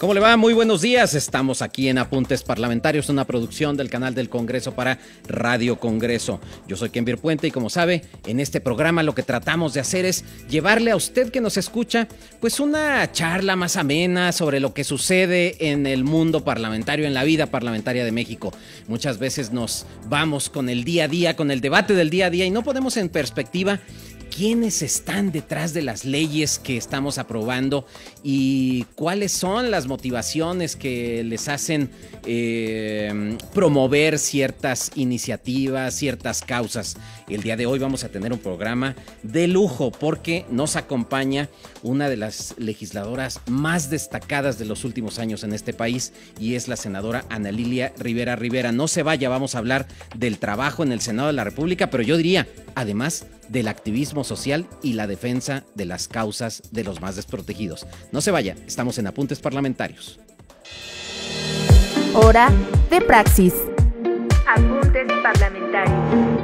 ¿Cómo le va? Muy buenos días. Estamos aquí en Apuntes Parlamentarios, una producción del canal del Congreso para Radio Congreso. Yo soy Kember Puente y como sabe, en este programa lo que tratamos de hacer es llevarle a usted que nos escucha, pues una charla más amena sobre lo que sucede en el mundo parlamentario, en la vida parlamentaria de México. Muchas veces nos vamos con el día a día, con el debate del día a día y no ponemos en perspectiva quiénes están detrás de las leyes que estamos aprobando y cuáles son las motivaciones que les hacen promover ciertas iniciativas, ciertas causas. El día de hoy vamos a tener un programa de lujo porque nos acompaña una de las legisladoras más destacadas de los últimos años en este país y es la senadora Ana Lilia Rivera Rivera. No se vaya, vamos a hablar del trabajo en el Senado de la República, pero yo diría, además, del activismo social y la defensa de las causas de los más desprotegidos. No se vaya, estamos en Apuntes Parlamentarios. Hora de praxis. Apuntes Parlamentarios.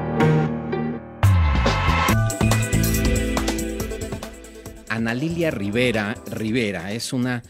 Ana Lilia Rivera Rivera es una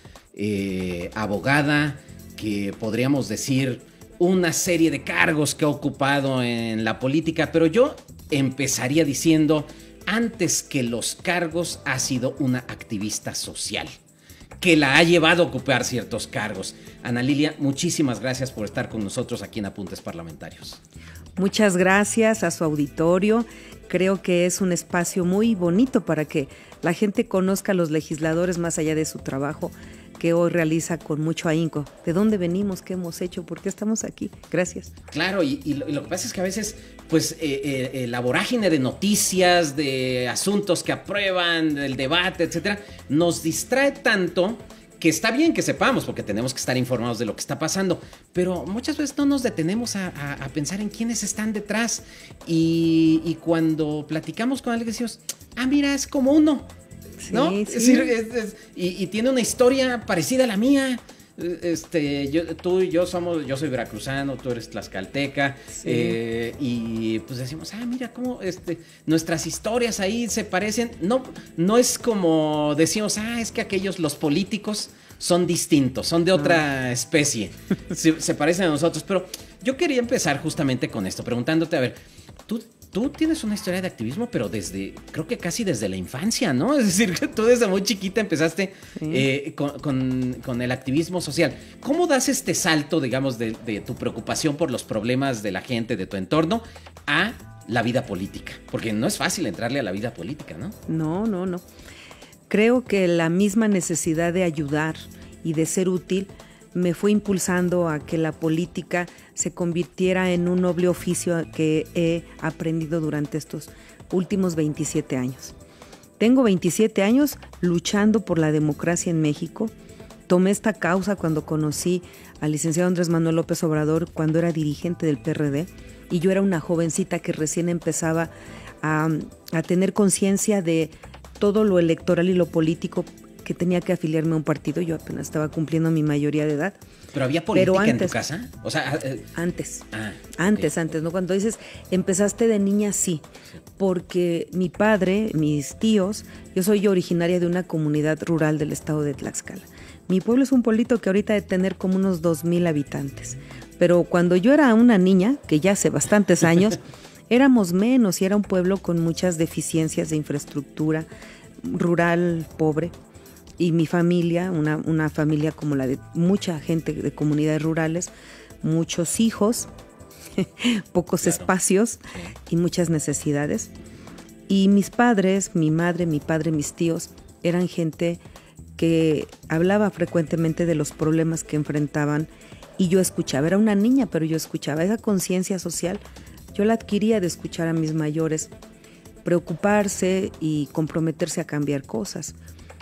abogada que podríamos decir una serie de cargos que ha ocupado en la política, pero yo empezaría diciendo, antes que los cargos, ha sido una activista social, que la ha llevado a ocupar ciertos cargos. Ana Lilia, muchísimas gracias por estar con nosotros aquí en Apuntes Parlamentarios. Muchas gracias a su auditorio. Creo que es un espacio muy bonito para que la gente conozca a los legisladores más allá de su trabajo, que hoy realiza con mucho ahínco. ¿De dónde venimos? ¿Qué hemos hecho? ¿Por qué estamos aquí? Gracias. Claro, y lo que pasa es que a veces, pues, la vorágine de noticias, de asuntos que aprueban, del debate, etcétera, nos distrae tanto que está bien que sepamos, porque tenemos que estar informados de lo que está pasando, pero muchas veces no nos detenemos a pensar en quiénes están detrás. Y cuando platicamos con alguien decimos, mira, es como uno. ¿No? Sí. Es decir, y tiene una historia parecida a la mía. Tú y yo yo soy veracruzano, tú eres tlaxcalteca, sí. Y pues decimos, mira cómo nuestras historias ahí se parecen. No es como decimos, es que los políticos son distintos, son de otra especie, se parecen a nosotros. Pero yo quería empezar justamente con esto, preguntándote, a ver, Tú tienes una historia de activismo, pero creo que casi desde la infancia, ¿no? Es decir, que tú desde muy chiquita empezaste con el activismo social. ¿Cómo das este salto, digamos, de tu preocupación por los problemas de la gente, de tu entorno, a la vida política? Porque no es fácil entrarle a la vida política, ¿no? No. Creo que la misma necesidad de ayudar y de ser útil me fue impulsando a que la política se convirtiera en un noble oficio que he aprendido durante estos últimos 27 años. Tengo 27 años luchando por la democracia en México. Tomé esta causa cuando conocí al licenciado Andrés Manuel López Obrador, cuando era dirigente del PRD, y yo era una jovencita que recién empezaba a tener conciencia de todo lo electoral y lo político, que tenía que afiliarme a un partido. Yo apenas estaba cumpliendo mi mayoría de edad. ¿Pero había política en tu casa? O sea, antes, ¿no? Cuando dices, empezaste de niña, sí, porque mi padre, mis tíos, yo soy originaria de una comunidad rural del estado de Tlaxcala. Mi pueblo es un pueblito que ahorita debe tener como unos 2,000 habitantes, pero cuando yo era una niña, que ya hace bastantes años, éramos menos y era un pueblo con muchas deficiencias de infraestructura, rural, pobre. Y mi familia, una familia como la de mucha gente de comunidades rurales, muchos hijos, pocos espacios y muchas necesidades. Y mis padres, mi madre, mi padre, mis tíos, eran gente que hablaba frecuentemente de los problemas que enfrentaban y yo escuchaba. Era una niña, pero yo escuchaba. Esa conciencia social yo la adquiría de escuchar a mis mayores preocuparse y comprometerse a cambiar cosas.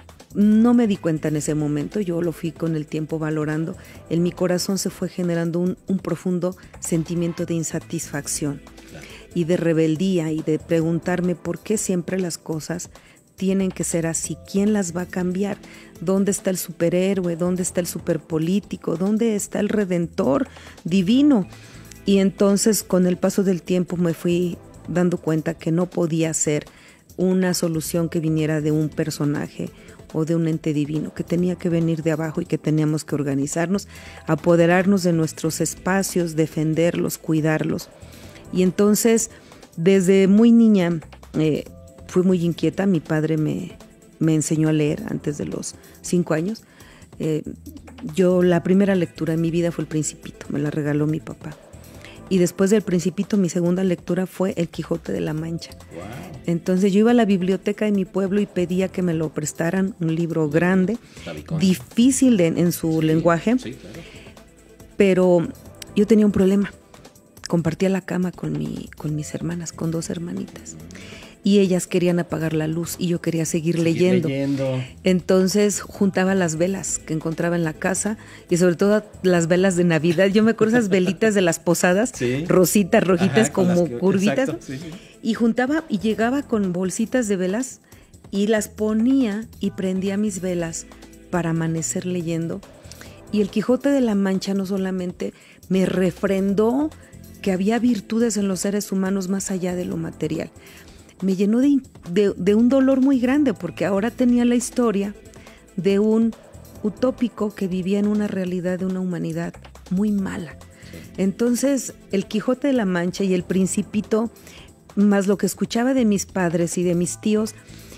No me di cuenta en ese momento, yo lo fui con el tiempo valorando. En mi corazón se fue generando un profundo sentimiento de insatisfacción y de rebeldía y de preguntarme por qué siempre las cosas tienen que ser así. ¿Quién las va a cambiar? ¿Dónde está el superhéroe? ¿Dónde está el superpolítico? ¿Dónde está el redentor divino? Y entonces con el paso del tiempo me fui dando cuenta que no podía ser una solución que viniera de un personaje o de un ente divino, que tenía que venir de abajo y que teníamos que organizarnos, apoderarnos de nuestros espacios, defenderlos, cuidarlos. Y entonces, desde muy niña, fui muy inquieta. Mi padre me enseñó a leer antes de los 5 años. La primera lectura de mi vida fue El Principito, me la regaló mi papá. Y después del Principito, mi segunda lectura fue El Quijote de la Mancha. Wow. Entonces yo iba a la biblioteca de mi pueblo y pedía que me lo prestaran, un libro grande, difícil en su lenguaje, sí, claro. Pero yo tenía un problema. Compartía la cama con mis hermanas, con 2 hermanitas. Y ellas querían apagar la luz y yo quería seguir leyendo. Entonces juntaba las velas que encontraba en la casa y sobre todo las velas de Navidad. Yo me acuerdo esas velitas de las posadas, sí, rositas, rojitas, ajá, como curvitas. Exacto, sí. Y juntaba y llegaba con bolsitas de velas y las ponía y prendía mis velas para amanecer leyendo. Y El Quijote de la Mancha no solamente me refrendó que había virtudes en los seres humanos más allá de lo material, me llenó de un dolor muy grande, porque ahora tenía la historia de un utópico que vivía en una realidad de una humanidad muy mala. Entonces, El Quijote de la Mancha y El Principito, más lo que escuchaba de mis padres y de mis tíos,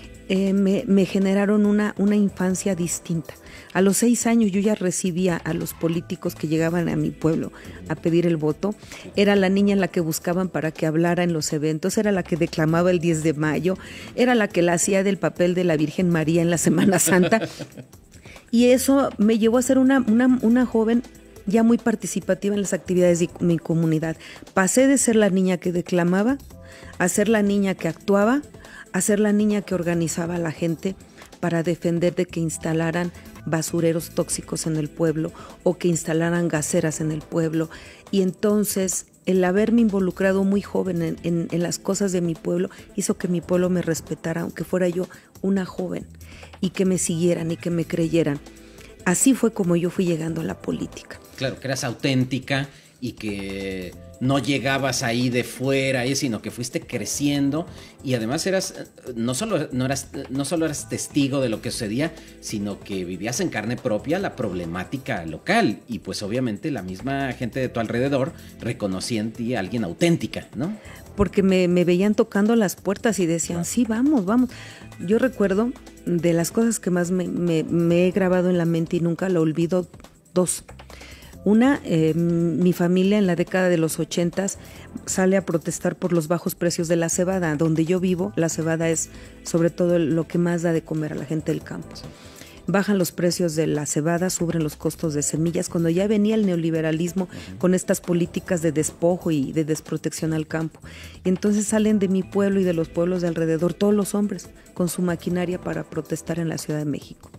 me generaron una infancia distinta. A los 6 años yo ya recibía a los políticos que llegaban a mi pueblo a pedir el voto. Era la niña en la que buscaban para que hablara en los eventos, era la que declamaba el 10 de mayo, era la que la hacía del papel de la Virgen María en la Semana Santa. Y eso me llevó a ser una joven ya muy participativa en las actividades de mi comunidad. Pasé de ser la niña que declamaba a ser la niña que actuaba, a ser la niña que organizaba a la gente para defender de que instalaran basureros tóxicos en el pueblo o que instalaran gaseras en el pueblo. Y entonces el haberme involucrado muy joven en las cosas de mi pueblo hizo que mi pueblo me respetara, aunque fuera yo una joven, y que me siguieran y que me creyeran. Así fue como yo fui llegando a la política. Claro, que eras auténtica y que no llegabas ahí de fuera, sino que fuiste creciendo y además no solo eras testigo de lo que sucedía, sino que vivías en carne propia la problemática local y pues obviamente la misma gente de tu alrededor reconocía en ti a alguien auténtica, ¿no? Porque me veían tocando las puertas y decían, sí, vamos. Yo recuerdo de las cosas que más me he grabado en la mente y nunca lo olvido, 2. Una, mi familia en la década de los 80s sale a protestar por los bajos precios de la cebada. Donde yo vivo, la cebada es sobre todo lo que más da de comer a la gente del campo. Bajan los precios de la cebada, suben los costos de semillas, cuando ya venía el neoliberalismo con estas políticas de despojo y de desprotección al campo. Y entonces salen de mi pueblo y de los pueblos de alrededor todos los hombres con su maquinaria para protestar en la Ciudad de México.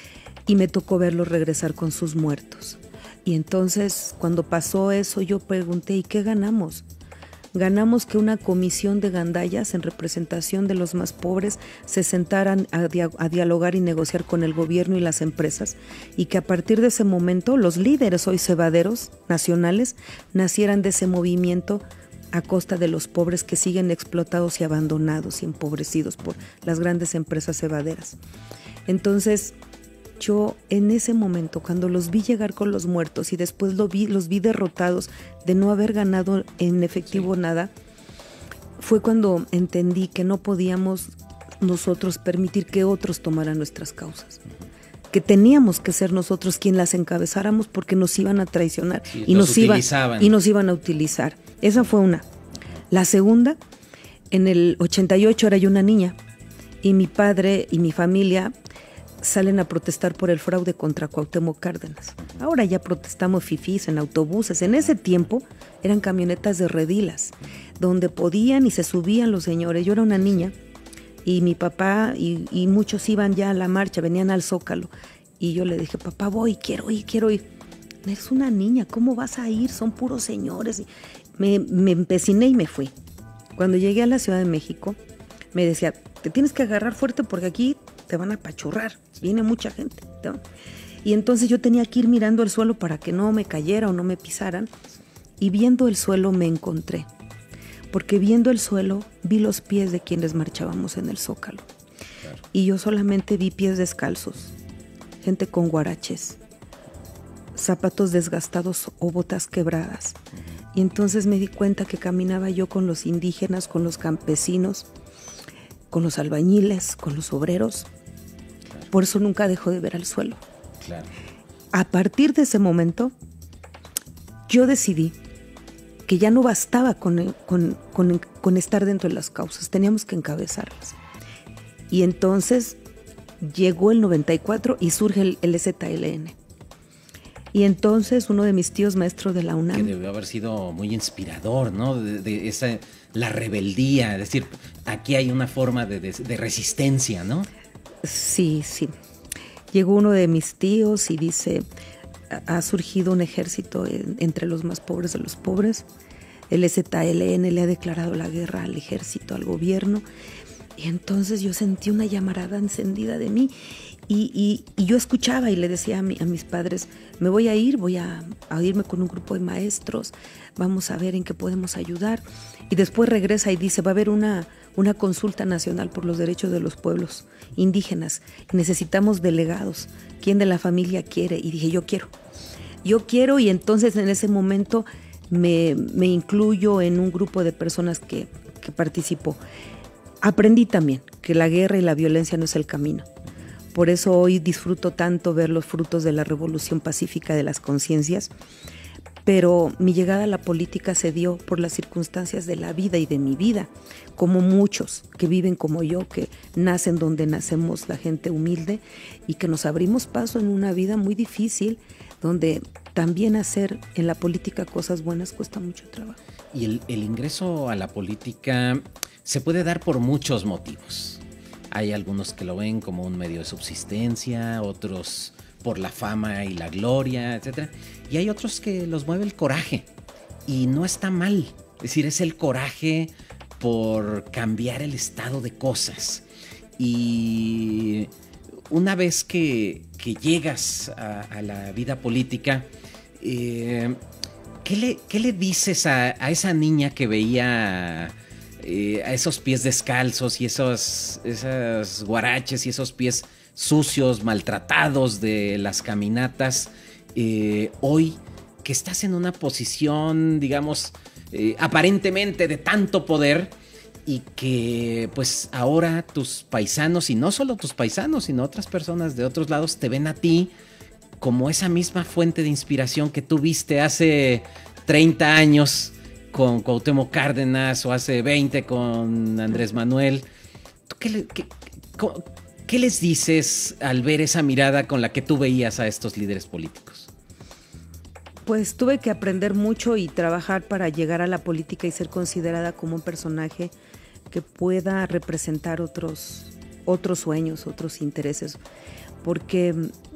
Y me tocó verlos regresar con sus muertos. Y entonces, cuando pasó eso, yo pregunté, ¿y qué ganamos? Ganamos que una comisión de gandallas en representación de los más pobres se sentaran a dialogar y negociar con el gobierno y las empresas, y que a partir de ese momento los líderes hoy cebaderos nacionales nacieran de ese movimiento a costa de los pobres que siguen explotados y abandonados y empobrecidos por las grandes empresas cebaderas. Entonces, yo en ese momento, cuando los vi llegar con los muertos y después los vi derrotados de no haber ganado en efectivo nada, fue cuando entendí que no podíamos nosotros permitir que otros tomaran nuestras causas, que teníamos que ser nosotros quien las encabezáramos, porque nos iban a traicionar y nos iban a utilizar. Esa fue una. La segunda, en el 88 era yo una niña y mi padre y mi familia salen a protestar por el fraude contra Cuauhtémoc Cárdenas. Ahora ya protestamos fifís en autobuses. En ese tiempo eran camionetas de redilas, donde podían y se subían los señores. Yo era una niña y mi papá y muchos iban ya a la marcha, venían al Zócalo. Y yo le dije, papá, quiero ir. Eres una niña, ¿cómo vas a ir? Son puros señores. Me empeciné y me fui. Cuando llegué a la Ciudad de México, me decía, te tienes que agarrar fuerte porque aquí te van a apachurrar, viene mucha gente, ¿no? Y entonces yo tenía que ir mirando el suelo para que no me cayera o no me pisaran, y viendo el suelo me encontré, porque viendo el suelo vi los pies de quienes marchábamos en el Zócalo, Claro. Y yo solamente vi pies descalzos, gente con guaraches, zapatos desgastados o botas quebradas. Y entonces me di cuenta que caminaba yo con los indígenas, con los campesinos, con los albañiles, con los obreros. Claro. Por eso nunca dejo de ver al suelo. Claro. A partir de ese momento, yo decidí que ya no bastaba con estar dentro de las causas, teníamos que encabezarlas. Y entonces llegó el 94 y surge el ZLN. Y entonces uno de mis tíos, maestro de la UNAM... Que debió haber sido muy inspirador, ¿no? De esa, la rebeldía, es decir, aquí hay una forma de resistencia, ¿no? Sí, sí. Llegó uno de mis tíos y dice, ha surgido un ejército entre los más pobres de los pobres. El ZLN le ha declarado la guerra al ejército, al gobierno. Y entonces yo sentí una llamarada encendida de mí. Y yo escuchaba y le decía a mis padres, me voy a irme con un grupo de maestros, vamos a ver en qué podemos ayudar. Y después regresa y dice, va a haber una consulta nacional por los derechos de los pueblos indígenas. Necesitamos delegados. ¿Quién de la familia quiere? Y dije, yo quiero. Y entonces en ese momento me incluyo en un grupo de personas que participó. Aprendí también que la guerra y la violencia no es el camino. Por eso hoy disfruto tanto ver los frutos de la revolución pacífica de las conciencias, pero mi llegada a la política se dio por las circunstancias de la vida y de mi vida, como muchos que viven como yo, que nacen donde nacemos la gente humilde y que nos abrimos paso en una vida muy difícil, donde también hacer en la política cosas buenas cuesta mucho trabajo. Y el ingreso a la política se puede dar por muchos motivos. Hay algunos que lo ven como un medio de subsistencia, otros por la fama y la gloria, etc. Y hay otros que los mueve el coraje. Y no está mal. Es decir, es el coraje por cambiar el estado de cosas. Y una vez que llegas a la vida política, ¿qué le dices a esa niña que veía... a esos pies descalzos y esas guaraches y esos pies sucios, maltratados de las caminatas, hoy que estás en una posición, digamos, aparentemente de tanto poder y que pues ahora tus paisanos, y no solo tus paisanos, sino otras personas de otros lados te ven a ti como esa misma fuente de inspiración que tú viste hace 30 años con Cuauhtémoc Cárdenas o hace 20 con Andrés Manuel. ¿Tú qué les dices al ver esa mirada con la que tú veías a estos líderes políticos? Pues tuve que aprender mucho y trabajar para llegar a la política y ser considerada como un personaje que pueda representar otros sueños, otros intereses. Porque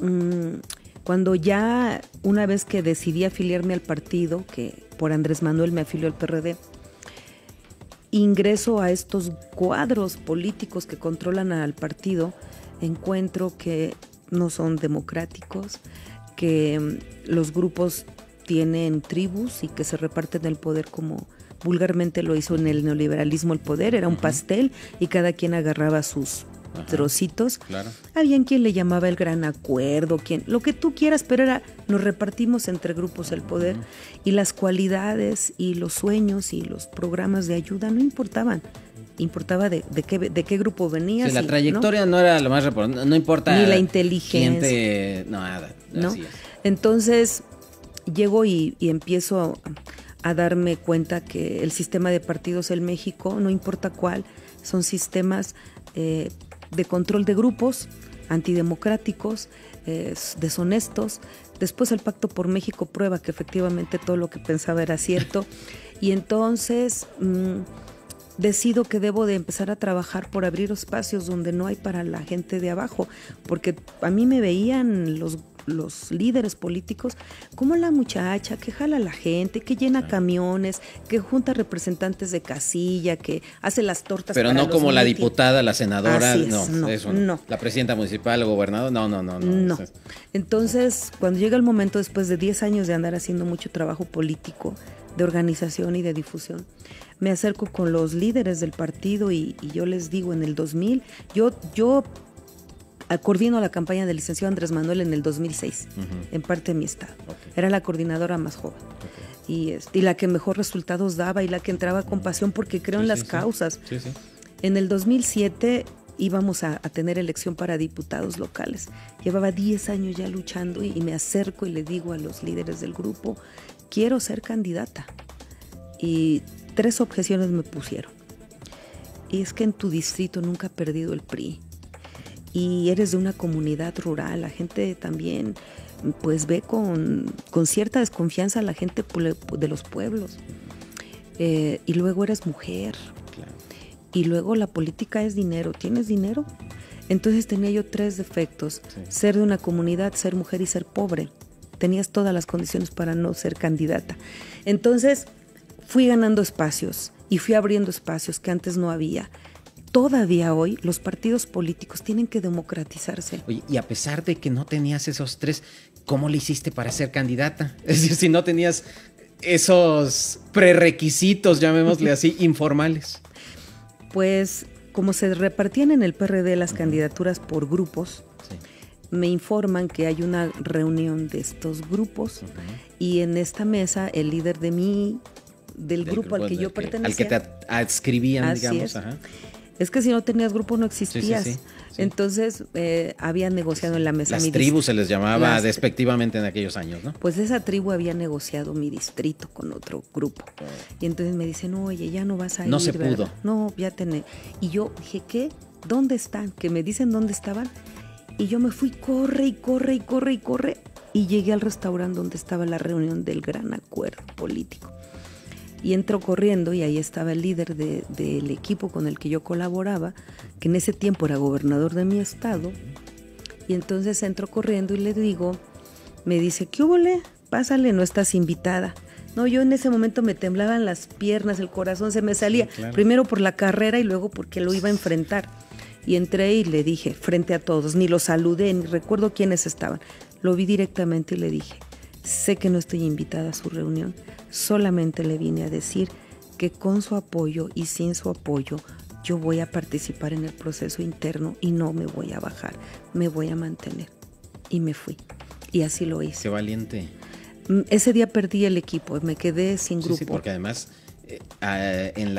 cuando ya una vez que decidí afiliarme al partido, que por Andrés Manuel me afilió al PRD, ingreso a estos cuadros políticos que controlan al partido, encuentro que no son democráticos, que los grupos tienen tribus y que se reparten el poder como vulgarmente lo hizo en el neoliberalismo el poder, era un pastel y cada quien agarraba sus trocitos. Claro. Había quien le llamaba el gran acuerdo, lo que tú quieras, pero nos repartimos entre grupos el poder y las cualidades y los sueños y los programas de ayuda no importaban. Importaba de qué grupo venías. Sí, la trayectoria no era lo más importante, no importa. Ni la inteligencia. Nada. ¿No? Entonces llego y empiezo a darme cuenta que el sistema de partidos en México, no importa cuál, son sistemas de control de grupos, antidemocráticos, deshonestos. Después el Pacto por México prueba que efectivamente todo lo que pensaba era cierto. Y entonces decido que debo de empezar a trabajar por abrir espacios donde no hay para la gente de abajo, porque a mí me veían los líderes políticos como la muchacha que jala a la gente, que llena camiones, que junta representantes de casilla, que hace las tortas. Pero para no los como la mítines. Diputada, la senadora, Así es, no, eso no. La presidenta municipal, el gobernador, no. No. Entonces, cuando llega el momento, después de 10 años de andar haciendo mucho trabajo político, de organización y de difusión, me acerco con los líderes del partido y yo les digo, en el 2000, yo coordino la campaña del licenciado Andrés Manuel en el 2006, en parte de mi estado. Okay. Era la coordinadora más joven. Okay. Y la que mejor resultados daba y la que entraba con pasión porque creo en las causas. Sí. En el 2007 íbamos a tener elección para diputados locales. Llevaba 10 años ya luchando y me acerco y le digo a los líderes del grupo, quiero ser candidata. Y 3 objeciones me pusieron. Y es que en tu distrito nunca ha perdido el PRI. Y eres de una comunidad rural, la gente también pues ve con cierta desconfianza a la gente de los pueblos. Y luego eres mujer. Claro. Y luego la política es dinero. ¿Tienes dinero? Entonces tenía yo 3 defectos. Sí. Ser de una comunidad, ser mujer y ser pobre. Tenías todas las condiciones para no ser candidata. Entonces fui ganando espacios y fui abriendo espacios que antes no había. Todavía hoy los partidos políticos tienen que democratizarse. Oye, y a pesar de que no tenías esos 3, ¿cómo le hiciste para ser candidata? Es decir, si no tenías esos prerequisitos, llamémosle así, informales. Pues como se repartían en el PRD las candidaturas por grupos, me informan que hay una reunión de estos grupos y en esta mesa el líder del grupo al que yo pertenecía. Al que te adscribían, digamos. Es que si no tenías grupo no existías. Sí. Entonces había negociado en la mesa. Las tribus se les llamaba despectivamente en aquellos años, ¿no? Pues esa tribu había negociado mi distrito con otro grupo. Y entonces me dicen, oye, ya no vas a ir. No se ¿verdad? pudo. No, ya tenés. Y yo dije, ¿qué? ¿Dónde están? Que me dicen dónde estaban. Y yo me fui, corre. Y llegué al restaurante donde estaba la reunión del gran acuerdo político. Y entro corriendo y ahí estaba el líder del equipo con el que yo colaboraba, que en ese tiempo era gobernador de mi estado. Y entonces entro corriendo y le digo, me dice, ¿qué húbole? Pásale, no estás invitada. No, yo en ese momento me temblaban las piernas, el corazón se me salía, claro. Primero por la carrera y luego porque lo iba a enfrentar. Y entré y le dije, frente a todos, ni los saludé, ni recuerdo quiénes estaban. Lo vi directamente y le dije, sé que no estoy invitada a su reunión, solamente le vine a decir que con su apoyo y sin su apoyo yo voy a participar en el proceso interno y no me voy a bajar, me voy a mantener. Y me fui. Y así lo hice. Qué valiente. Ese día perdí el equipo, me quedé sin grupo. Sí, porque además en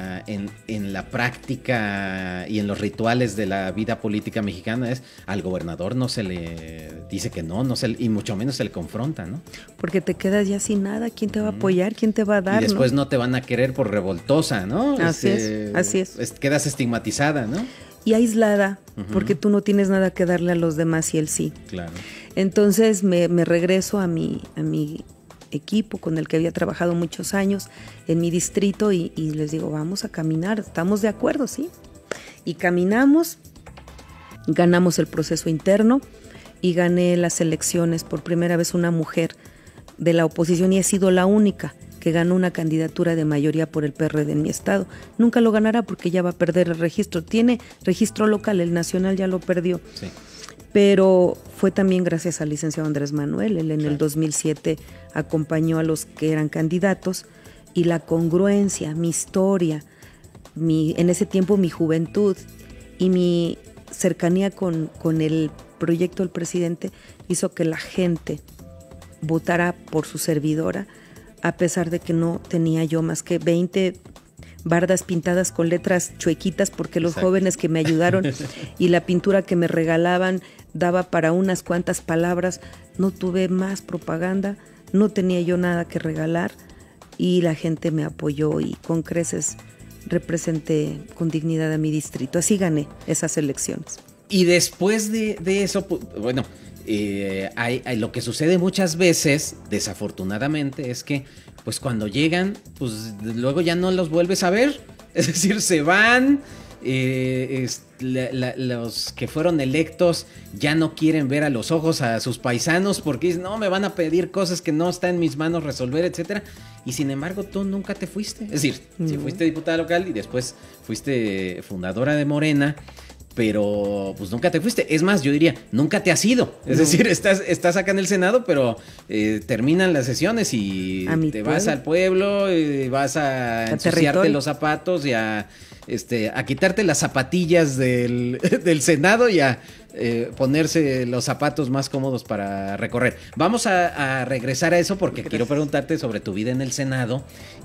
la práctica y en los rituales de la vida política mexicana al gobernador no se le dice que no y mucho menos se le confronta, ¿no? Porque te quedas ya sin nada, ¿quién te va a apoyar? ¿Quién te va a dar? Y después no te van a querer por revoltosa, ¿no? Así es. Quedas estigmatizada, ¿no? Y aislada, porque tú no tienes nada que darle a los demás y él sí. Claro. Entonces me regreso a mi equipo con el que había trabajado muchos años en mi distrito y les digo, vamos a caminar, estamos de acuerdo, ¿sí? Y caminamos, ganamos el proceso interno y gané las elecciones por primera vez una mujer de la oposición y he sido la única que ganó una candidatura de mayoría por el PRD en mi estado. Nunca lo ganará porque ya va a perder el registro. Tiene registro local, el nacional ya lo perdió. Sí. Pero fue también gracias al licenciado Andrés Manuel. Él en el 2007 acompañó a los que eran candidatos y la congruencia, mi historia, en ese tiempo mi juventud y mi cercanía con el proyecto del presidente hizo que la gente votara por su servidora, a pesar de que no tenía yo más que 20 bardas pintadas con letras chuequitas, porque los jóvenes que me ayudaron y la pintura que me regalaban daba para unas cuantas palabras. No tuve más propaganda, no tenía yo nada que regalar y la gente me apoyó y con creces representé con dignidad a mi distrito. Así gané esas elecciones. Y después de eso, bueno, lo que sucede muchas veces, desafortunadamente, es que pues cuando llegan, pues luego ya no los vuelves a ver. Es decir, se van, los que fueron electos ya no quieren ver a los ojos a sus paisanos porque dicen, no, me van a pedir cosas que no está en mis manos resolver, etcétera. Y sin embargo, tú nunca te fuiste. Es decir, sí fuiste diputada local y después fuiste fundadora de Morena, pero pues nunca te fuiste. Es más, yo diría, nunca te has ido. Es decir, estás acá en el Senado, pero terminan las sesiones y te vas al pueblo, vas a ensuciarte los zapatos y a quitarte las zapatillas del Senado y a ponerse los zapatos más cómodos para recorrer. Vamos a regresar a eso porque quiero preguntarte sobre tu vida en el Senado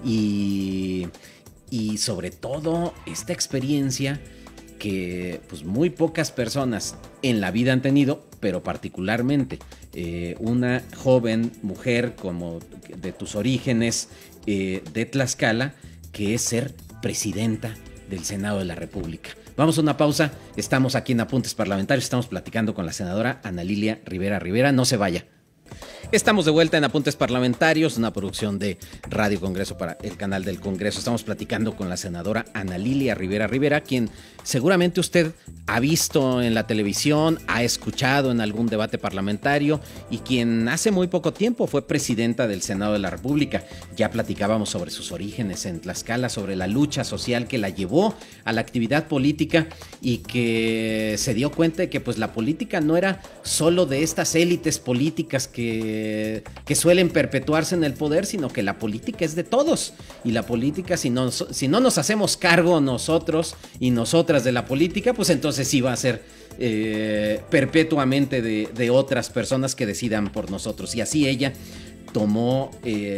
y sobre todo esta experiencia que pues muy pocas personas en la vida han tenido, pero particularmente una joven mujer como de tus orígenes de Tlaxcala, que es ser presidenta del Senado de la República. Vamos a una pausa, estamos aquí en Apuntes Parlamentarios, estamos platicando con la senadora Ana Lilia Rivera Rivera, no se vaya. Estamos de vuelta en Apuntes Parlamentarios, una producción de Radio Congreso para el canal del Congreso. Estamos platicando con la senadora Ana Lilia Rivera Rivera, quien seguramente usted ha visto en la televisión, ha escuchado en algún debate parlamentario y quien hace muy poco tiempo fue presidenta del Senado de la República. Ya platicábamos sobre sus orígenes en Tlaxcala, sobre la lucha social que la llevó a la actividad política y que se dio cuenta de que pues la política no era solo de estas élites políticas que suelen perpetuarse en el poder, sino que la política es de todos. Y la política, si no nos hacemos cargo nosotros y nosotras de la política, pues entonces sí va a ser perpetuamente de otras personas que decidan por nosotros. Y así ella tomó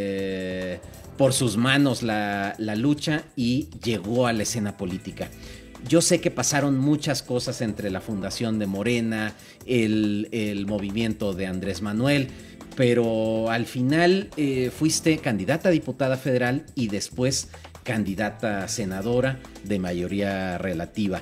por sus manos la lucha y llegó a la escena política. Yo sé que pasaron muchas cosas entre la fundación de Morena, el movimiento de Andrés Manuel, pero al final fuiste candidata a diputada federal y después candidata a senadora de mayoría relativa.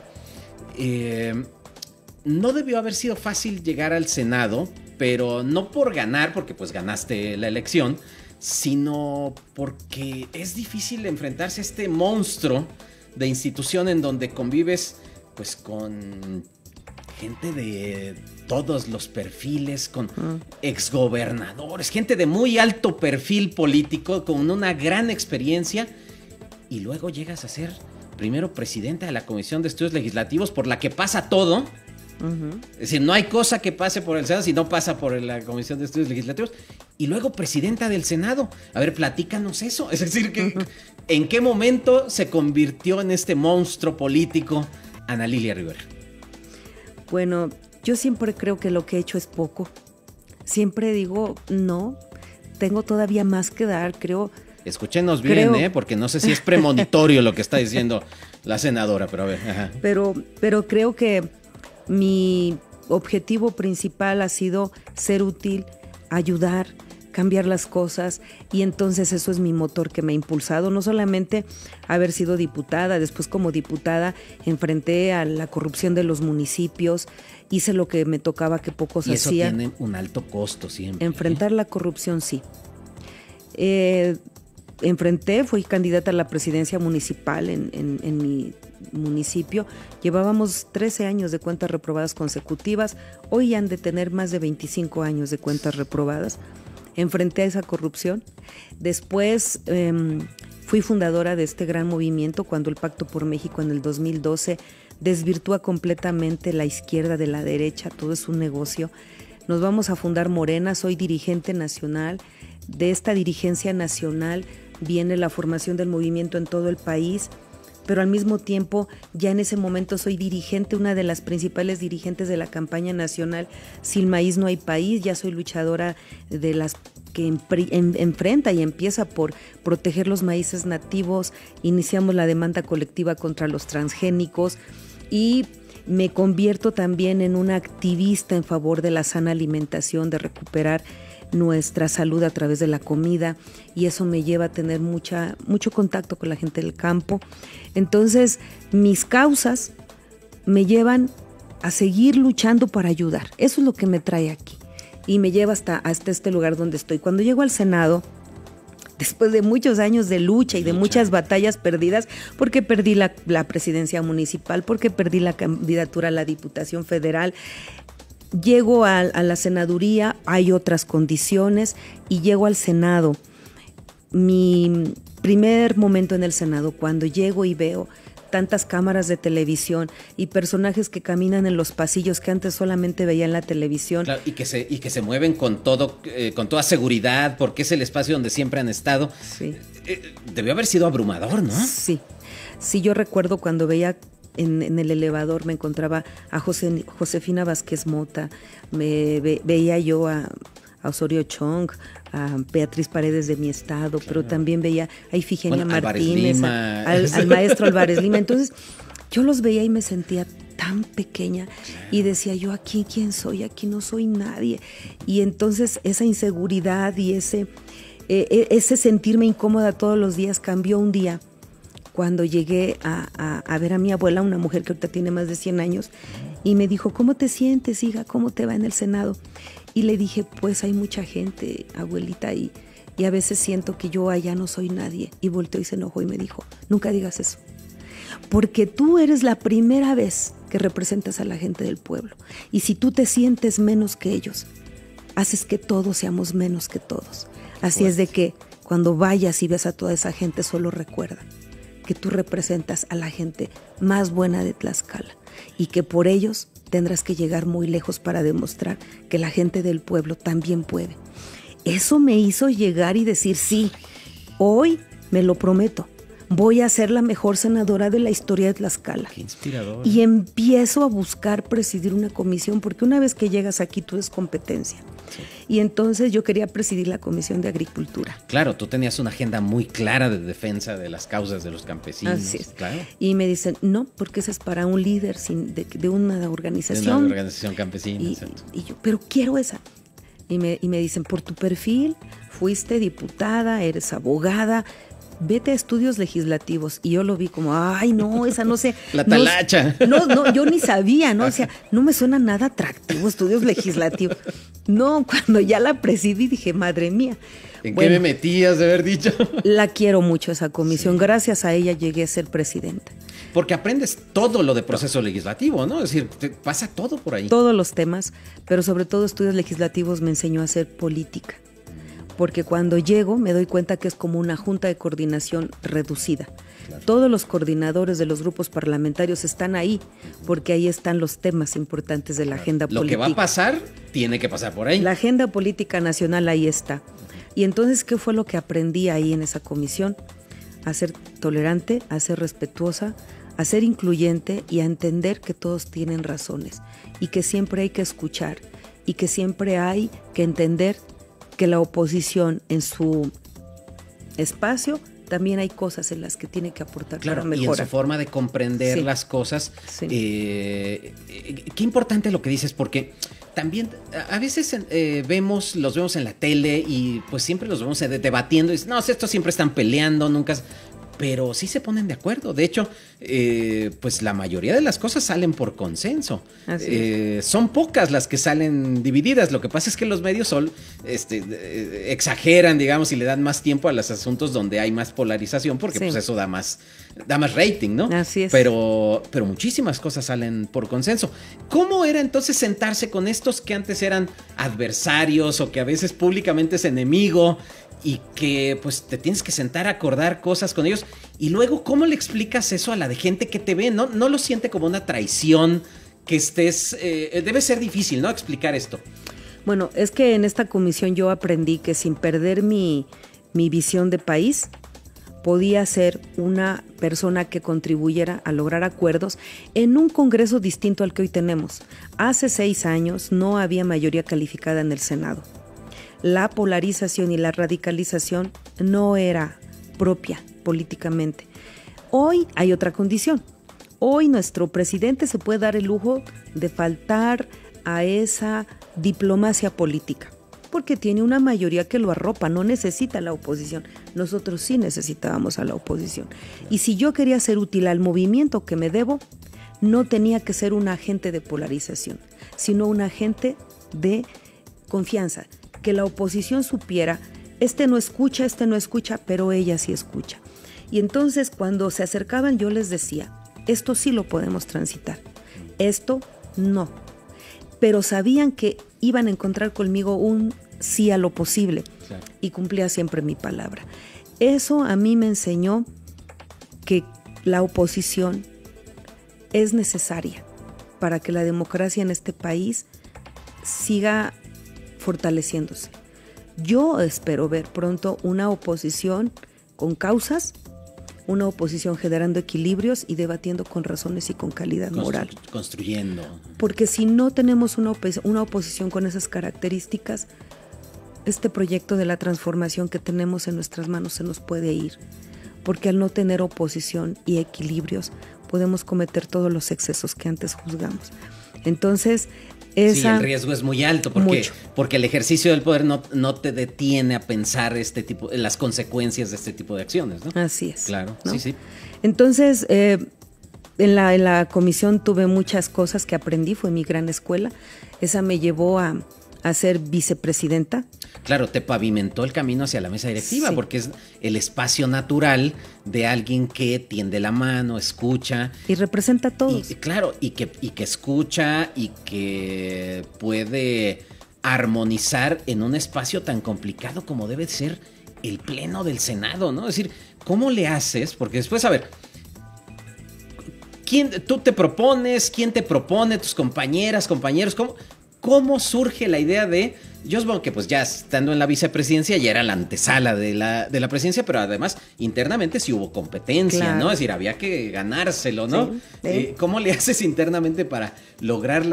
No debió haber sido fácil llegar al Senado, pero no por ganar, porque pues ganaste la elección, sino porque es difícil enfrentarse a este monstruo de institución en donde convives pues con gente de todos los perfiles, con exgobernadores, gente de muy alto perfil político, con una gran experiencia, y luego llegas a ser primero presidenta de la Comisión de Estudios Legislativos, por la que pasa todo. Es decir, no hay cosa que pase por el Senado si no pasa por la Comisión de Estudios Legislativos, y luego presidenta del Senado. A ver, platícanos eso. Es decir, ¿en qué momento se convirtió en este monstruo político Ana Lilia Rivera? Bueno, yo siempre creo que lo que he hecho es poco. Siempre digo, no, tengo todavía más que dar, creo. Escúchenos bien, porque no sé si es premonitorio lo que está diciendo la senadora, pero a ver. Ajá. Pero creo que mi objetivo principal ha sido ser útil, ayudar, cambiar las cosas, y entonces eso es mi motor que me ha impulsado, no solamente haber sido diputada, después como diputada enfrenté a la corrupción de los municipios, hice lo que me tocaba que pocos hacían. Y eso tiene un alto costo siempre. Enfrentar la corrupción, sí. Fui candidata a la presidencia municipal en mi municipio. Llevábamos 13 años de cuentas reprobadas consecutivas, hoy han de tener más de 25 años de cuentas reprobadas. Enfrenté a esa corrupción. Después fui fundadora de este gran movimiento cuando el Pacto por México en el 2012 desvirtúa completamente la izquierda de la derecha, todo es un negocio. Nos vamos a fundar Morena, soy dirigente nacional. De esta dirigencia nacional viene la formación del movimiento en todo el país, pero al mismo tiempo ya en ese momento soy dirigente, una de las principales dirigentes de la campaña nacional Sin Maíz No Hay País. Ya soy luchadora de las que enfrenta y empieza por proteger los maíces nativos. Iniciamos la demanda colectiva contra los transgénicos y me convierto también en una activista en favor de la sana alimentación, de recuperar nuestra salud a través de la comida, y eso me lleva a tener mucho contacto con la gente del campo. Entonces, mis causas me llevan a seguir luchando para ayudar. Eso es lo que me trae aquí y me lleva hasta este lugar donde estoy. Cuando llego al Senado, después de muchos años de lucha y de muchas batallas perdidas, porque perdí la presidencia municipal, porque perdí la candidatura a la Diputación Federal, llego a la senaduría, hay otras condiciones, y llego al Senado. Mi primer momento en el Senado, cuando llego y veo tantas cámaras de televisión y personajes que caminan en los pasillos que antes solamente veía en la televisión. Claro, y que se mueven con toda seguridad, porque es el espacio donde siempre han estado. Sí. Debió haber sido abrumador, ¿no? Sí, yo recuerdo cuando veía en el elevador, me encontraba a Josefina Vázquez Mota, veía yo a Osorio Chong, a Beatriz Paredes de mi estado, claro. Pero también veía a Ifigenia Martínez, al maestro Álvarez Lima. Entonces yo los veía y me sentía tan pequeña, claro. Y decía yo, ¿aquí quién soy? Aquí no soy nadie. Y entonces esa inseguridad y ese sentirme incómoda todos los días cambió un día cuando llegué a ver a mi abuela, una mujer que ahorita tiene más de 100 años, y me dijo, ¿cómo te sientes, hija? ¿Cómo te va en el Senado? Y le dije, pues hay mucha gente, abuelita, y a veces siento que yo allá no soy nadie. Y volteó y se enojó y me dijo, nunca digas eso, porque tú eres la primera vez que representas a la gente del pueblo. Y si tú te sientes menos que ellos, haces que todos seamos menos que todos. Así es de que cuando vayas y ves a toda esa gente, solo recuerda que tú representas a la gente más buena de Tlaxcala y que por ellos tendrás que llegar muy lejos para demostrar que la gente del pueblo también puede. Eso me hizo llegar y decir, sí, hoy me lo prometo, voy a ser la mejor senadora de la historia de Tlaxcala. Qué inspirador. Y empiezo a buscar presidir una comisión, porque una vez que llegas aquí tú eres competencia. Sí. Y entonces yo quería presidir la Comisión de Agricultura. Claro, tú tenías una agenda muy clara de defensa de las causas de los campesinos. Así es. Claro. Y me dicen, no, porque ese es para un líder de una organización. De una organización campesina, exacto. Y yo, pero quiero esa. Y me dicen, por tu perfil, fuiste diputada, eres abogada, vete a estudios legislativos. Y yo lo vi como, ay, no, esa no sé. La talacha. No, yo ni sabía, ¿no? O sea, no me suena nada atractivo estudios legislativos. No, cuando ya la presidí dije, madre mía. ¿En qué me metías de haber dicho? La quiero mucho esa comisión. Sí. Gracias a ella llegué a ser presidenta. Porque aprendes todo lo de proceso legislativo, ¿no? Es decir, te pasa todo por ahí. Todos los temas, pero sobre todo estudios legislativos me enseñó a hacer política. Porque cuando llego me doy cuenta que es como una junta de coordinación reducida. Claro. Todos los coordinadores de los grupos parlamentarios están ahí, porque ahí están los temas importantes de la agenda política. Lo que va a pasar, tiene que pasar por ahí. La agenda política nacional ahí está. Y entonces, ¿qué fue lo que aprendí ahí en esa comisión? A ser tolerante, a ser respetuosa, a ser incluyente y a entender que todos tienen razones y que siempre hay que escuchar y que siempre hay que entender que la oposición en su espacio también hay cosas en las que tiene que aportar, claro, para mejorar. Y en su forma de comprender sí. Las cosas. Sí. Qué importante lo que dices, porque también a veces los vemos en la tele y pues siempre los vemos debatiendo y dicen, no, estos siempre están peleando, nunca... Pero sí se ponen de acuerdo. De hecho, pues la mayoría de las cosas salen por consenso. Son pocas las que salen divididas. Lo que pasa es que los medios exageran, digamos, y le dan más tiempo a los asuntos donde hay más polarización, porque sí. Pues eso da más rating, ¿no? Así es. Pero muchísimas cosas salen por consenso. ¿Cómo era entonces sentarse con estos que antes eran adversarios o que a veces públicamente es enemigo? Y que pues te tienes que sentar a acordar cosas con ellos. Y luego, ¿cómo le explicas eso a la de gente que te ve? ¿No lo siente como una traición que estés... debe ser difícil, ¿no? Explicar esto. Bueno, es que en esta comisión yo aprendí que sin perder mi visión de país, podía ser una persona que contribuyera a lograr acuerdos en un Congreso distinto al que hoy tenemos. Hace 6 años no había mayoría calificada en el Senado. La polarización y la radicalización no era propia políticamente. Hoy hay otra condición. Hoy nuestro presidente se puede dar el lujo de faltar a esa diplomacia política, porque tiene una mayoría que lo arropa, no necesita la oposición. Nosotros sí necesitábamos a la oposición. Y si yo quería ser útil al movimiento que me debo, no tenía que ser un agente de polarización, sino un agente de confianza. Que la oposición supiera este no escucha, pero ella sí escucha. Y entonces cuando se acercaban yo les decía, esto sí lo podemos transitar, esto no. Pero sabían que iban a encontrar conmigo un sí a lo posible, claro, y cumplía siempre mi palabra. Eso a mí me enseñó que la oposición es necesaria para que la democracia en este país siga fortaleciéndose. Yo espero ver pronto una oposición con causas, una oposición generando equilibrios y debatiendo con razones y con calidad moral. Construyendo. Porque si no tenemos una oposición con esas características, este proyecto de la transformación que tenemos en nuestras manos se nos puede ir. Porque al no tener oposición y equilibrios, podemos cometer todos los excesos que antes juzgamos. Entonces, sí, el riesgo es muy alto porque el ejercicio del poder no te detiene a pensar las consecuencias de este tipo de acciones, ¿no? Así es. Claro, ¿no? Sí. Entonces, en la comisión tuve muchas cosas que aprendí, fue mi gran escuela. Esa me llevó a ser vicepresidenta. Claro, te pavimentó el camino hacia la mesa directiva, sí, porque es el espacio natural de alguien que tiende la mano, escucha. Y representa a todos. Claro, y que escucha y que puede armonizar en un espacio tan complicado como debe ser el pleno del Senado, ¿no? Es decir, ¿cómo le haces? Porque después, a ver, tú te propones, ¿quién te propone? Tus compañeras, compañeros, ¿cómo surge la idea de... Yo supongo que pues ya estando en la vicepresidencia ya era la antesala de la presidencia, pero además internamente sí hubo competencia, claro, ¿no? Es decir, había que ganárselo, ¿no? Sí. ¿Cómo le haces internamente para lograr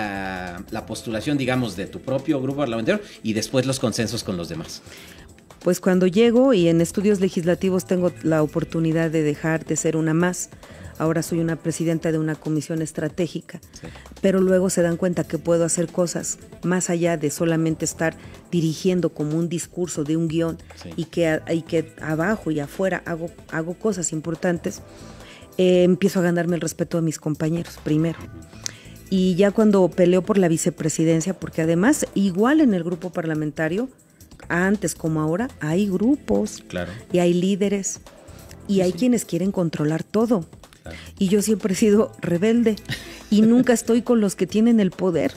la postulación, digamos, de tu propio grupo parlamentario y después los consensos con los demás? Pues cuando llego y en estudios legislativos tengo la oportunidad de dejar de ser una más. Ahora soy una presidenta de una comisión estratégica, sí, pero luego se dan cuenta que puedo hacer cosas más allá de solamente estar dirigiendo como un discurso de un guión, sí, y que abajo y afuera hago cosas importantes. Empiezo a ganarme el respeto de mis compañeros primero. Y ya cuando peleo por la vicepresidencia, porque además igual en el grupo parlamentario, antes como ahora, hay grupos, claro, y hay líderes y hay quienes quieren controlar todo. Claro. Y yo siempre he sido rebelde y nunca estoy con los que tienen el poder.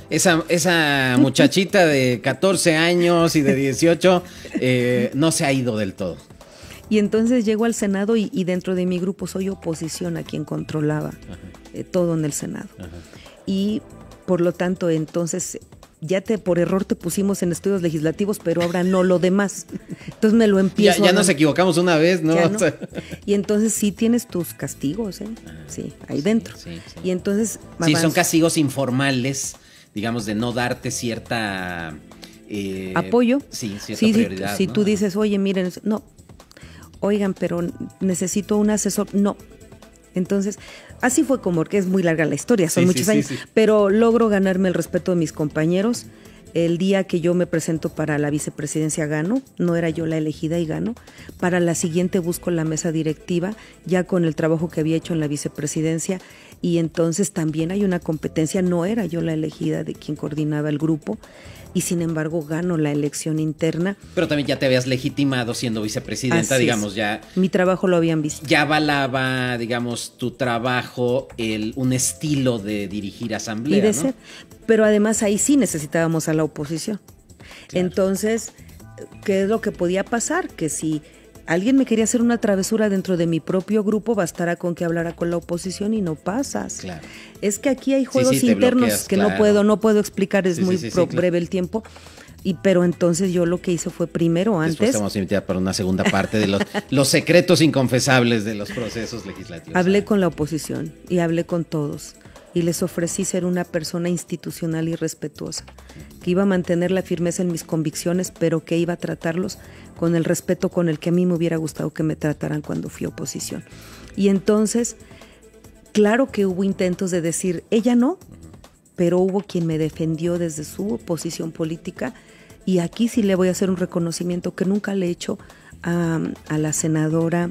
Esa muchachita de 14 años y de 18 no se ha ido del todo. Y entonces llego al Senado y dentro de mi grupo soy oposición a quien controlaba todo en el Senado. Ajá. Y por lo tanto entonces por error te pusimos en estudios legislativos, pero ahora no lo demás. Entonces me lo empiezo ya nos equivocamos una vez, ¿no? No. Y entonces sí tienes tus castigos, ¿eh? Sí, ahí dentro. Sí. Y entonces sí, son castigos informales, digamos, de no darte cierta... apoyo. Sí, cierta prioridad. Si ¿no? Tú dices, oye, miren, no, oigan, pero necesito un asesor, no. Entonces, así fue como, que es muy larga la historia, son muchos años, pero logro ganarme el respeto de mis compañeros. El día que yo me presento para la vicepresidencia gano, no era yo la elegida y gano. Para la siguiente busco la mesa directiva, ya con el trabajo que había hecho en la vicepresidencia, y entonces también hay una competencia, no era yo la elegida de quien coordinaba el grupo, y sin embargo gano la elección interna. Pero también ya te habías legitimado siendo vicepresidenta, así digamos, es. Ya... Mi trabajo lo habían visto. Ya avalaba, digamos, tu trabajo, un estilo de dirigir asamblea, y de, ¿no? Ser. Pero además ahí sí necesitábamos a la oposición. Claro. Entonces, ¿qué es lo que podía pasar? Que si alguien me quería hacer una travesura dentro de mi propio grupo, bastará con que hablara con la oposición y no pasas. Claro. Es que aquí hay juegos internos bloqueas, que claro. no puedo explicar, es muy breve el tiempo. Pero entonces yo lo que hice fue primero, antes... Después te vamos a invitar para una segunda parte de los secretos inconfesables de los procesos legislativos. Hablé con la oposición y hablé con todos. Y les ofrecí ser una persona institucional y respetuosa, que iba a mantener la firmeza en mis convicciones, pero que iba a tratarlos con el respeto con el que a mí me hubiera gustado que me trataran cuando fui oposición. Y entonces, claro que hubo intentos de decir, ella no, pero hubo quien me defendió desde su posición política, y aquí sí le voy a hacer un reconocimiento que nunca le he hecho a la senadora,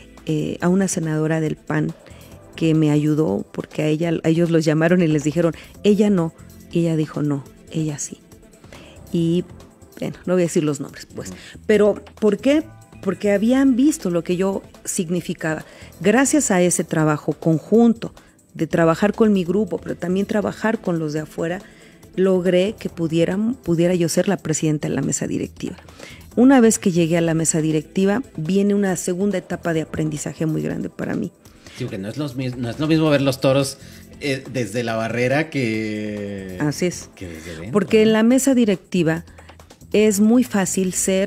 a una senadora del PAN, que me ayudó, porque a ellos los llamaron y les dijeron, ella no, y ella dijo no, ella sí. Y bueno, no voy a decir los nombres, pues. Pero, ¿por qué? Porque habían visto lo que yo significaba. Gracias a ese trabajo conjunto, de trabajar con mi grupo, pero también trabajar con los de afuera, logré que pudiera yo ser la presidenta de la mesa directiva. Una vez que llegué a la mesa directiva, viene una segunda etapa de aprendizaje muy grande para mí. Sí, porque no es lo mismo ver los toros desde la barrera que... Así es. Que desde dentro, porque en la mesa directiva es muy fácil ser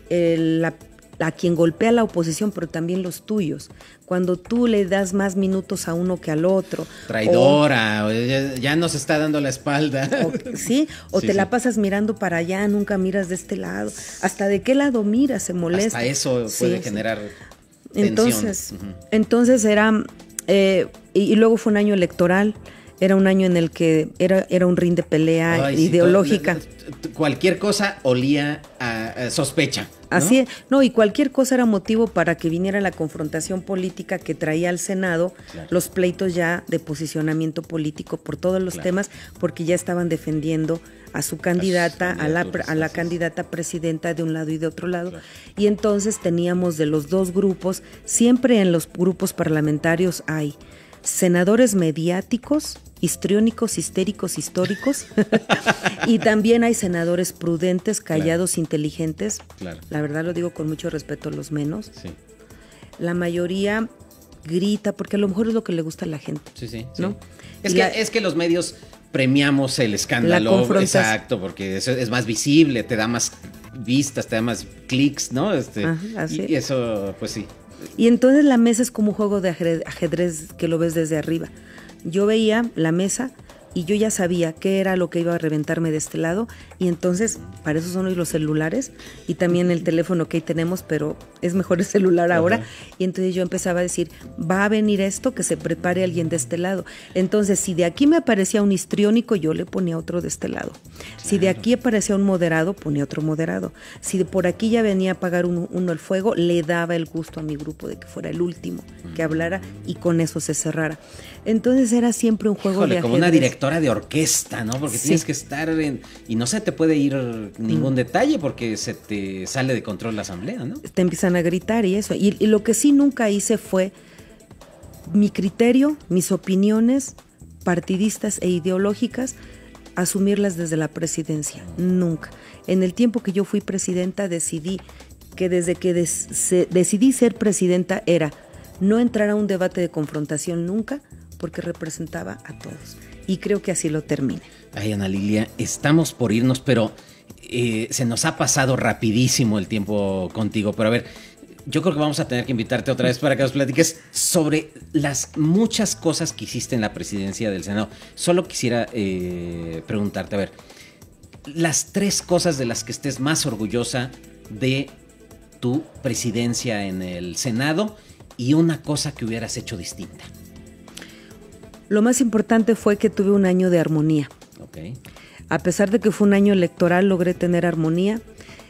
a quien golpea la oposición, pero también los tuyos. Cuando tú le das más minutos a uno que al otro. Traidora, ya nos está dando la espalda. Sí, te la pasas mirando para allá, nunca miras de este lado. ¿Hasta de qué lado miras? Se molesta. Hasta eso puede generar tensión. Entonces era... y luego fue un año electoral. Era un año en el que era un ring de pelea ideológica. Cualquier cosa olía a sospecha, ¿no? Así es. No, y cualquier cosa era motivo para que viniera la confrontación política que traía al Senado, claro. Los pleitos ya de posicionamiento político por todos los temas, porque ya estaban defendiendo a su candidata, a la candidata presidenta de un lado y de otro lado. Claro. Y entonces teníamos de los dos grupos, siempre en los grupos parlamentarios hay senadores mediáticos, histriónicos, histéricos, históricos, y también hay senadores prudentes, callados, claro. Inteligentes. Claro. La verdad lo digo con mucho respeto, los menos. Sí. La mayoría grita, porque a lo mejor es lo que le gusta a la gente. Sí, ¿no? Es que los medios premiamos el escándalo, exacto, porque eso es más visible, te da más vistas, te da más clics, ¿no? Y eso, pues sí. Y entonces la mesa es como un juego de ajedrez que lo ves desde arriba. Yo veía la mesa y yo ya sabía qué era lo que iba a reventarme de este lado, y entonces para eso son hoy los celulares y también el teléfono que ahí tenemos, pero es mejor el celular ahora. Y entonces yo empezaba a decir, va a venir esto, que se prepare alguien de este lado. Entonces si de aquí me aparecía un histriónico, yo le ponía otro de este lado. Si de aquí aparecía un moderado, ponía otro moderado. Si de por aquí ya venía a apagar uno el fuego, le daba el gusto a mi grupo de que fuera el último que hablara, y con eso se cerrara. Entonces era siempre un juego de ajedrez. Como una directora de orquesta, ¿no? Porque tienes que estar y no se te puede ir ningún detalle porque se te sale de control la asamblea, ¿no? Te empiezan a gritar y eso. Y lo que sí nunca hice fue mi criterio, mis opiniones partidistas e ideológicas, asumirlas desde la presidencia. Nunca. En el tiempo que yo fui presidenta decidí que desde que decidí ser presidenta era no entrar a un debate de confrontación nunca, porque representaba a todos. Y creo que así lo termine. Ay, Ana Lilia, estamos por irnos, pero se nos ha pasado rapidísimo el tiempo contigo. Pero a ver, yo creo que vamos a tener que invitarte otra vez para que nos platiques sobre las muchas cosas que hiciste en la presidencia del Senado. Solo quisiera preguntarte, a ver, las 3 cosas de las que estés más orgullosa de tu presidencia en el Senado y una cosa que hubieras hecho distinta. Lo más importante fue que tuve un año de armonía. Okay. A pesar de que fue un año electoral, logré tener armonía.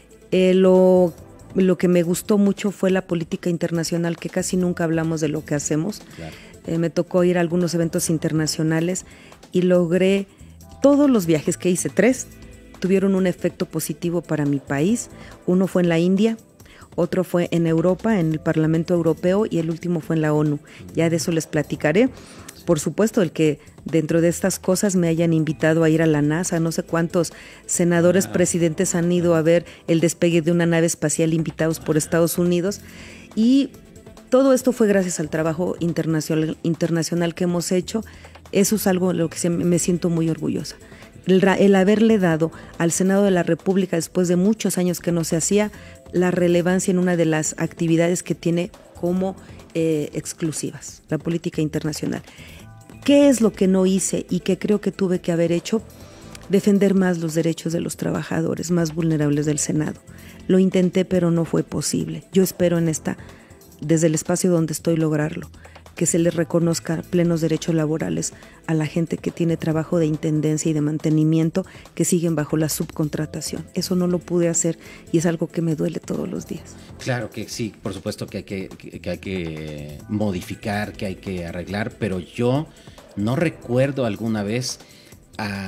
Lo que me gustó mucho fue la política internacional, que casi nunca hablamos de lo que hacemos. Claro. Me tocó ir a algunos eventos internacionales y logré, todos los viajes que hice, 3, tuvieron un efecto positivo para mi país. Uno fue en la India, otro fue en Europa, en el Parlamento Europeo, y el último fue en la ONU. Ya de eso les platicaré. Por supuesto, el que dentro de estas cosas me hayan invitado a ir a la NASA, no sé cuántos senadores presidentes han ido a ver el despegue de una nave espacial invitados por Estados Unidos, y todo esto fue gracias al trabajo internacional que hemos hecho. Eso es algo de lo que me siento muy orgullosa. El haberle dado al Senado de la República, después de muchos años que no se hacía, la relevancia en una de las actividades que tiene como exclusivas, la política internacional. ¿Qué es lo que no hice y que creo que tuve que haber hecho? Defender más los derechos de los trabajadores más vulnerables del Senado. Lo intenté, pero no fue posible. Yo espero desde el espacio donde estoy, lograrlo, que se les reconozca plenos derechos laborales a la gente que tiene trabajo de intendencia y de mantenimiento, que siguen bajo la subcontratación. Eso no lo pude hacer y es algo que me duele todos los días. Claro que sí, por supuesto que hay que modificar, que hay que arreglar, pero yo no recuerdo alguna vez a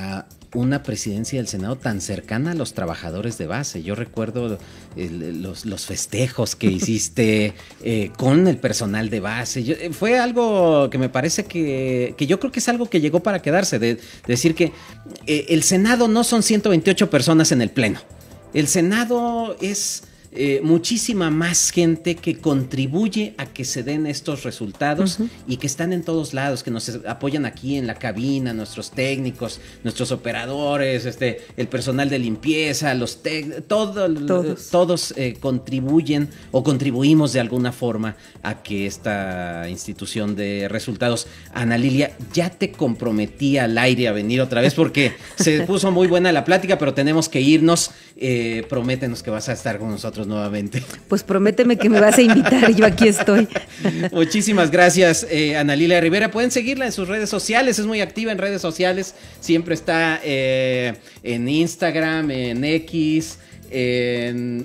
una presidencia del Senado tan cercana a los trabajadores de base. Yo recuerdo los festejos que hiciste con el personal de base. Fue algo que me parece que yo creo que es algo que llegó para quedarse, de decir que el Senado no son 128 personas en el Pleno. El Senado es muchísima más gente que contribuye a que se den estos resultados y que están en todos lados, que nos apoyan aquí en la cabina, nuestros técnicos, nuestros operadores, el personal de limpieza, todos contribuyen o contribuimos de alguna forma a que esta institución dé resultados. Ana Lilia, ya te comprometí al aire a venir otra vez porque se puso muy buena la plática, pero tenemos que irnos. Prométenos que vas a estar con nosotros nuevamente. Pues prométeme que me vas a invitar, yo aquí estoy. Muchísimas gracias, Ana Lilia Rivera. Pueden seguirla en sus redes sociales, es muy activa en redes sociales, siempre está en Instagram, en X, en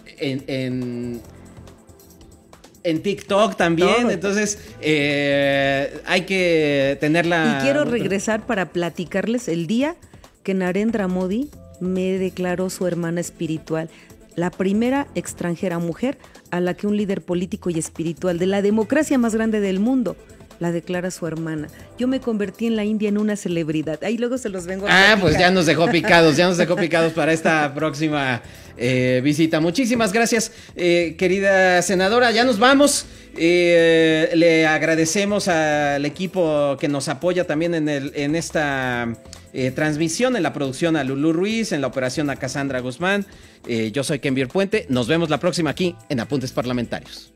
TikTok también. Todo. Entonces hay que tenerla. Y quiero regresar para platicarles el día que Narendra Modi me declaró su hermana espiritual, la primera extranjera mujer a la que un líder político y espiritual de la democracia más grande del mundo la declara su hermana. Yo me convertí en la India en una celebridad. Ahí luego se los vengo a platicar. Pues ya nos dejó picados para esta próxima visita. Muchísimas gracias, querida senadora. Ya nos vamos. Le agradecemos al equipo que nos apoya también en esta transmisión, en la producción a Lulú Ruiz, en la operación a Cassandra Guzmán. Yo soy Kenvier Puente. Nos vemos la próxima aquí en Apuntes Parlamentarios.